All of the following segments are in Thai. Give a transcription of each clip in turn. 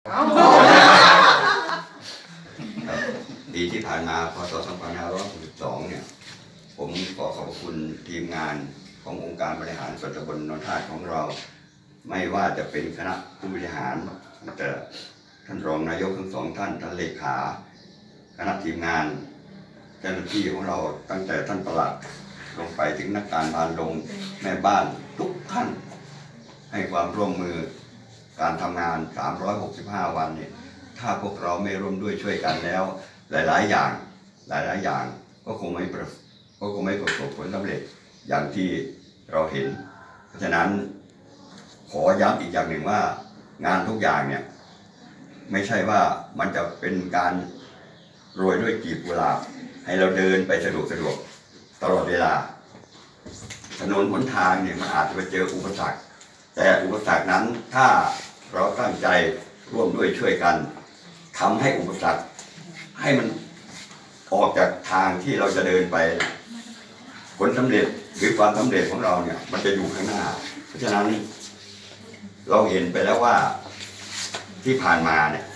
ปีที่ผ่านมาพศ 2562 เนี่ยผมขอขอบคุณทีมงานขององค์การบริหารส่วนตำบลนนทาของเราไม่ว่าจะเป็นคณะผู้บริหารแต่ท่านรองนายกทั้งสองท่านท่านเลขาคณะทีมงานเจ้าหน้าที่ของเราตั้งแต่ท่านปลัดลงไปถึงนักการบานลงแม่บ้านทุกท่านให้ความร่วมมือการทำงาน365 วันเนี่ยถ้าพวกเราไม่ร่วมด้วยช่วยกันแล้วหลายๆอย่างก็คงไม่ประสบผลสำเร็จอย่างที่เราเห็นเพราะฉะนั้นขอย้ำอีกอย่างหนึ่งว่างานทุกอย่างเนี่ยไม่ใช่ว่ามันจะเป็นการโรยด้วยกลีบกุหลาบให้เราเดินไปสะดวกตลอดเวลาถนนหนทางเนี่ยมันอาจจะไปเจออุปสรรคแต่อุปสรรคนั้นถ้าเราตั้งใจร่วมด้วยช่วยกันทำให้อุปสรรคให้มันออกจากทางที่เราจะเดินไปผลสำเร็จหรือความสำเร็จของเราเนี่ยมันจะอยู่ข้างหน้าเพราะฉะนั้นเราเห็นไปแล้วว่าที่ผ่านมาเนี่ย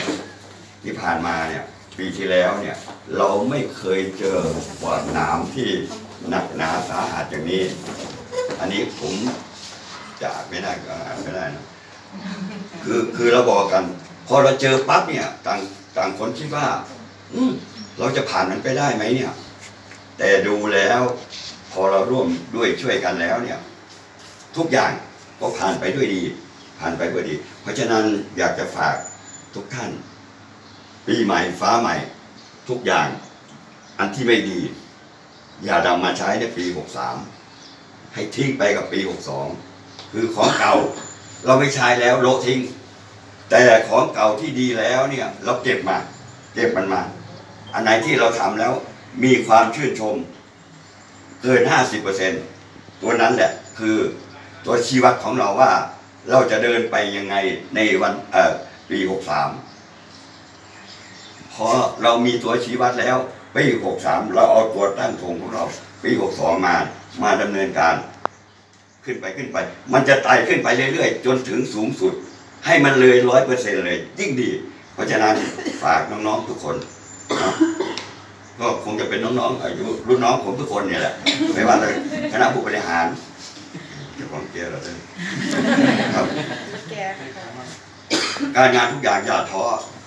ปีที่แล้วเนี่ยเราไม่เคยเจอบ่อน้ำที่หนักหนาสาหัสอย่างนี้อันนี้ผมจะไม่ได้นะคือเราบอกกันพอเราเจอปั๊บเนี่ยต่างคนคิดว่าเราจะผ่านมันไปได้ไหมเนี่ยแต่ดูแล้วพอเราร่วมด้วยช่วยกันแล้วเนี่ยทุกอย่างก็ผ่านไปด้วยดีเพราะฉะนั้นอยากจะฝากทุกท่านปีใหม่ฟ้าใหม่ทุกอย่างอันที่ไม่ดีอย่านำมาใช้ในปี63ให้ทิ้งไปกับปี62คือของเก่าเราไม่ใช้แล้วโละทิ้งแต่ของเก่าที่ดีแล้วเนี่ยเราเก็บมันมาอันไหนที่เราทำแล้วมีความชื่นชมเกิน 50% ตัวนั้นแหละคือตัวชี้วัดของเราว่าเราจะเดินไปยังไงในวันปี63พอเรามีตัวชี้วัดแล้วปี63เราเอาตัวตั้งธงของเราปี62มาดำเนินการขึ้นไปมันจะไต่ขึ้นไปเรื่อยๆจนถึงสูงสุดให้มันเลย 100% เลยยิ่งดีเพราะฉะนั้นฝากน้องๆทุกคนก็คงจะเป็นน้องๆอายุรุ่นน้องผมทุกคนเนี่ยแหละไม่ว่าเลยคณะผู้บริหารเจ้าของเกียร์เราเลยครับการงานทุกอย่างอย่าท้อ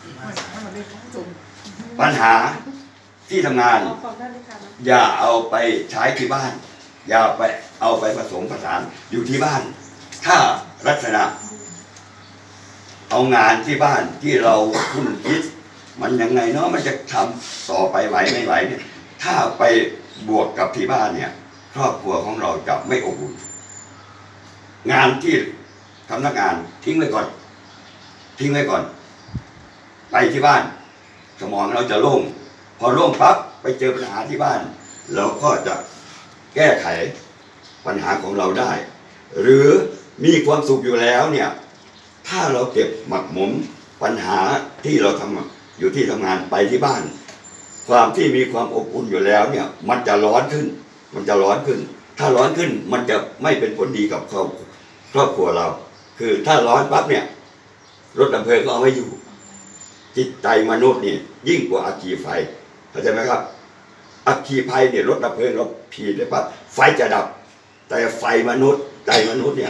ปัญหาที่ทำงานอย่าเอาไปใช้ที่บ้านอย่าไปเอาไปผสมผสานอยู่ที่บ้านถ้าลักษณะเอางานที่บ้านที่เราคุ้นคิดมันยังไงเนาะมันจะทำต่อไปไหวไม่ไหวเนี่ยถ้าไปบวกกับที่บ้านเนี่ยครอบครัวของเราจะไม่อบอุ่นงานที่ทำนักงานทิ้งไว้ก่อนไปที่บ้านสมองเราจะโล่งพอโล่งปั๊บไปเจอปัญหาที่บ้านเราก็จะแก้ไขปัญหาของเราได้หรือมีความสุขอยู่แล้วเนี่ยถ้าเราเก็บหมักหมมปัญหาที่เราทำอยู่ที่ทำงานไปที่บ้านความที่มีความอบอุ่นอยู่แล้วเนี่ยมันจะร้อนขึ้นถ้าร้อนขึ้นมันจะไม่เป็นผลดีกับครอบครัวเราคือถ้าร้อนปั๊บเนี่ยรถดับเพลิงก็เอาไว้อยู่จิตใจมนุษย์นี่ยิ่งกว่าอัคคีไฟเข้าใจไหมครับอัคคีไฟเนี่ยรถดับเพลิงเราผีได้ปั๊บไฟจะดับแต่ไฟมนุษย์ใจมนุษย์เนี่ย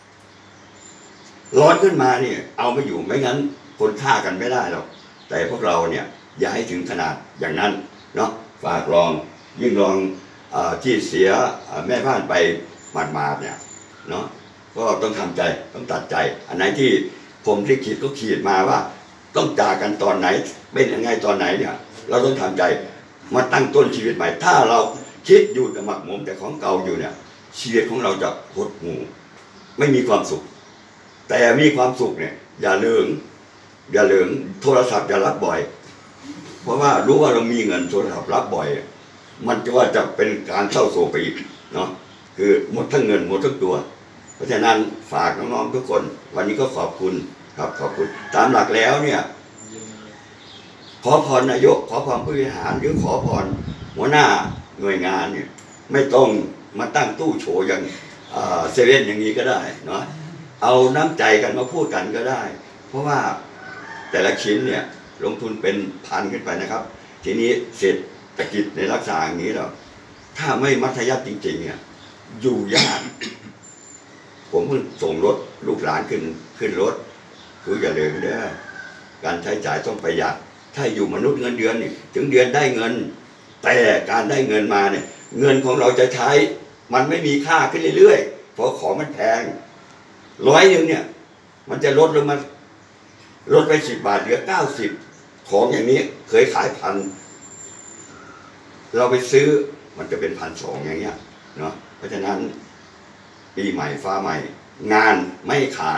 ร้อนขึ้นมาเนี่ยเอาไม่อยู่ไม่งั้นคนฆ่ากันไม่ได้หรอกแต่พวกเราเนี่ยอย่าให้ถึงขนาดอย่างนั้นเนาะฝากรองยิ่งรองที่เสียแม่บ้านไปหมาดๆเนี่ยเนาะก็ต้องทำใจต้องตัดใจอันไหนที่ผมที่ขีดก็ขีดมาว่าต้องจากกันตอนไหนเป็นยังไงตอนไหนเนี่ยเราต้องทำใจมาตั้งต้นชีวิตใหม่ถ้าเราคิดอยู่แต่หมักหมมแต่ของเก่าอยู่เนี่ยชีวิตของเราจะหดหู่ไม่มีความสุขแต่มีความสุขเนี่ยอย่าเหลืองโทรศัพท์อย่ารับบ่อยเพราะว่ารู้ว่าเรามีเงินโทรศัพท์รับบ่อยมันจะเป็นการเศร้าโศกไปอีกเนาะคือหมดทั้งเงินหมดทั้งตัวเพราะฉะนั้นฝากน้องๆทุกคนวันนี้ก็ขอบคุณครับขอบคุณตามหลักแล้วเนี่ยขอพรนายกขอพรผู้บริหารหรือขอพรหัวหน้าหน่วยงานเนี่ยไม่ต้องมาตั้งตู้โชว์อย่างเซเว่นอย่างนี้ก็ได้เนาะเอาน้ำใจกันมาพูดกันก็ได้เพราะว่าแต่ละชิ้นเนี่ยลงทุนเป็นพันขึ้นไปนะครับทีนี้เศรษฐกิจในลักษณะอย่างนี้เราถ้าไม่มัธยัสถ์จริงๆเนี่ยอยู่ยากผมเพิ่งส่งรถลูกหลานขึ้นรถคืออย่าลืมเด้อการใช้จ่ายต้องประหยัดถ้าอยู่มนุษย์เงินเดือนนี่ถึงเดือนได้เงินแต่การได้เงินมาเนี่ยเงินของเราจะใช้มันไม่มีค่าขึ้นเรื่อยๆเพราะของมันแพง100เนี่ยมันจะลดลงมาลดไป10 บาทเหลือ90ของอย่างนี้เคยขาย1,000เราไปซื้อมันจะเป็น1,200อย่างเงี้ยเนาะเพราะฉะนั้นปีใหม่ฟ้าใหม่งานไม่ขาด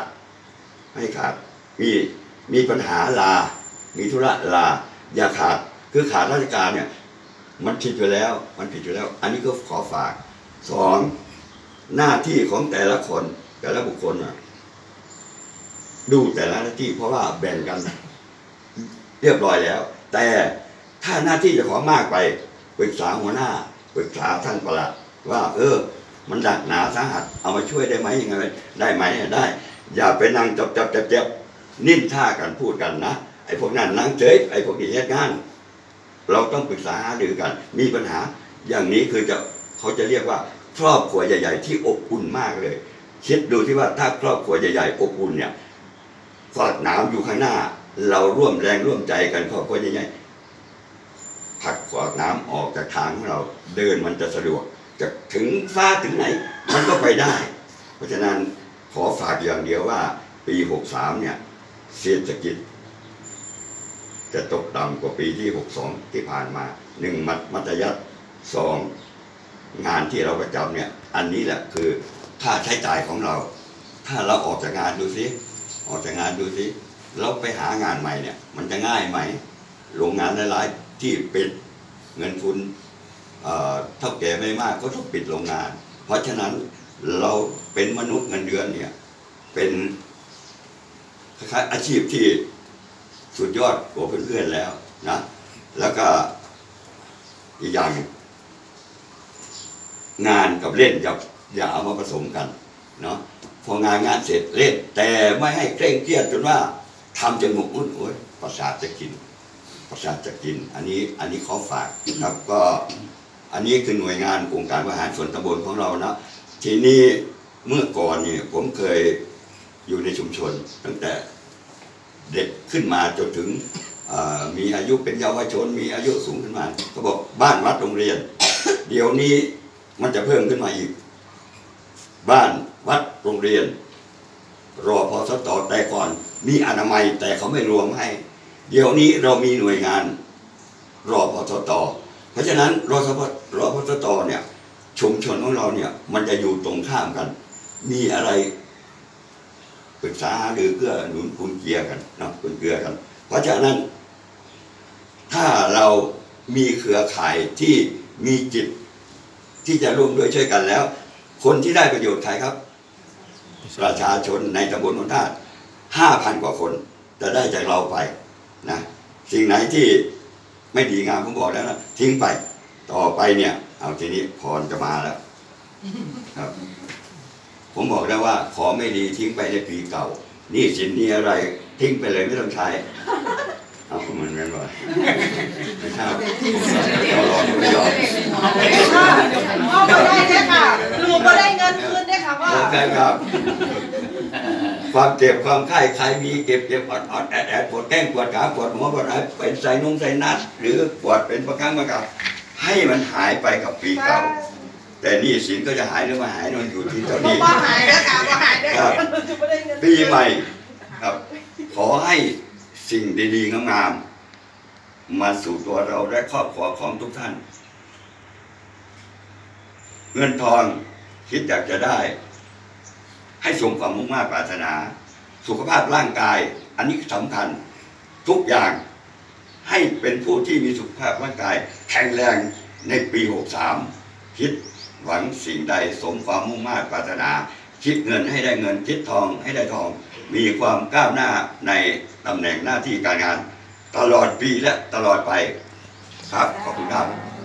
มีปัญหาลามีธุระลาอย่าขาดคือขาดราชการเนี่ยมันผิดอยู่แล้วอันนี้ก็ขอฝาก2หน้าที่ของแต่ละคนแต่ละบุคคลนะดูแต่ละหน้าที่เพราะว่าแบ่งกันเรียบร้อยแล้วแต่ถ้าหน้าที่จะขอมากไปปรึกษาหัวหน้าปรึกษาท่านปลัดว่ามันหนักหนาสาหัสเอามาช่วยได้ไหมยังไงได้ไหมได้อย่าไปนั่งจับนิ่นท่ากันพูดกันนะไอ้พวกนั้นนั่งเฉยไอ้พวกนี้แยกงานเราต้องปรึกษาหารือกันมีปัญหาอย่างนี้คือเขาจะเรียกว่าครอบครัวใหญ่ๆที่อบอุ่นมากเลยคิดดูที่ว่าถ้าครอบครัวใหญ่ๆอบอุ่นเนี่ยฝากหนาวอยู่ข้างหน้าเราร่วมแรงร่วมใจกันครอบครัวใหญ่ๆผักฝากน้ำออกจากทางของเราเดินมันจะสะดวกจะถึงฟ้าถึงไหนมันก็ไปได้เพราะฉะนั้นขอฝากอย่างเดียวว่าปี63เนี่ยเศรษฐกิจจะตกต่ำกว่าปีที่62ที่ผ่านมา1มัธยัสถ์2งานที่เราประจำเนี่ยอันนี้แหละคือค่าใช้จ่ายของเราถ้าเราออกจากงานดูสิเราไปหางานใหม่เนี่ยมันจะง่ายไหมโรงงานหลายๆที่ปิดเงินทุนเท่าแก่ไม่มากก็ต้องปิดโรงงานเพราะฉะนั้นเราเป็นมนุษย์เงินเดือนเนี่ยเป็นคล้ายๆอาชีพที่สุดยอดกว่าเพื่อนๆแล้วนะแล้วก็อีกอย่างงานกับเล่นอย่าเอามาผสมกันเนาะพองานเสร็จเล่นแต่ไม่ให้เคร่งเครียดจนว่าทำจนหมกมุ่นประสาทจะกินอันนี้ขอฝากครับก็อันนี้คือหน่วยงานองค์การบริหารส่วนตำบลของเรานะทีนี้เมื่อก่อนเนี่ยผมเคยอยู่ในชุมชนตั้งแต่เด็กขึ้นมาจนถึงมีอายุเป็นเยาวชนมีอายุสูงขึ้นมาเขาบอกบ้านวัดโรงเรียน เดี๋ยวนี้มันจะเพิ่มขึ้นมาอีกบ้านวัดโรงเรียนรอพสต.แต่ก่อนมีอนามัยแต่เขาไม่รวมให้เดี๋ยวนี้เรามีหน่วยงานรอพสต.เพราะฉะนั้นรอพสต.เนี่ยชุมชนของเราเนี่ยมันจะอยู่ตรงข้ามกันมีอะไรปรึกษาหรือเกื้อหนุนกุนเกียกันนะกุนเกื้อกันเพราะฉะนั้นถ้าเรามีเครือข่ายที่มีจิตที่จะร่วมด้วยช่วยกันแล้วคนที่ได้ประโยชน์ใครครับประชาชนในตำบลนนทาส 5,000 กว่าคนจะได้จากเราไปนะสิ่งไหนที่ไม่ดีงามผมบอกแล้วนะทิ้งไปต่อไปเนี่ยเอาทีนี้พรจะมาแล้วครับผมบอกแล้วว่าขอไม่ดีทิ้งไปในปีเก่านี่สินนี้อะไรทิ้งไปเลยไม่ต้องใช้เอามันไม่บ่อยไม่ใช่ผมรอไม่ยอมเอาไปได้เนี่ยค่ะลูกก็ได้เงินคืนได้ค่ะว่าใช่ครับความเจ็บความไข้ใครมีเจ็บอดแอดปวดแก้งปวดขาปวดหัวปวดอะไรเป็นไซนัสหรือปวดเป็นประครั้งประกับให้มันหายไปกับปีเก่าแต่นี่สินก็จะหายหรือไม่หายมันอยู่ที่เจ้าหนี้หายแล้วค่ะหายแล้วปีใหม่ครับขอให้สิ่งดีๆงามๆมาสู่ตัวเราและครอบครัวของทุกท่านเงินทองคิดอยากจะได้ให้สมความมุ่งมั่นปรารถนาสุขภาพร่างกายอันนี้สำคัญทุกอย่างให้เป็นผู้ที่มีสุขภาพร่างกายแข็งแรงในปี63คิดหวังสิ่งใดสมความมุ่งมั่นปรารถนาคิดเงินให้ได้เงินคิดทองให้ได้ทองมีความก้าวหน้าในตำแหน่งหน้าที่การงานตลอดปีและตลอดไปครับขอบคุณครับ